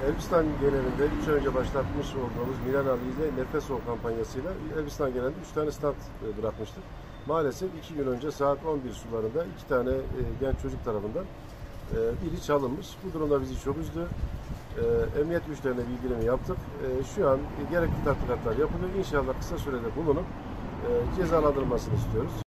Elbistan genelinde 3 ay önce başlatmış olduğumuz Milan Ali ile Nefes Ol kampanyasıyla Elbistan genelinde 3 tane stand bırakmıştık. Maalesef 2 gün önce saat 11 sularında 2 tane genç çocuk tarafından biri çalınmış. Bu durumda bizi çok üzdü. Emniyet güçlerine bildirimi yaptık. Şu an gerekli tatbikatlar yapılıyor. İnşallah kısa sürede bulunup cezalandırılmasını istiyoruz.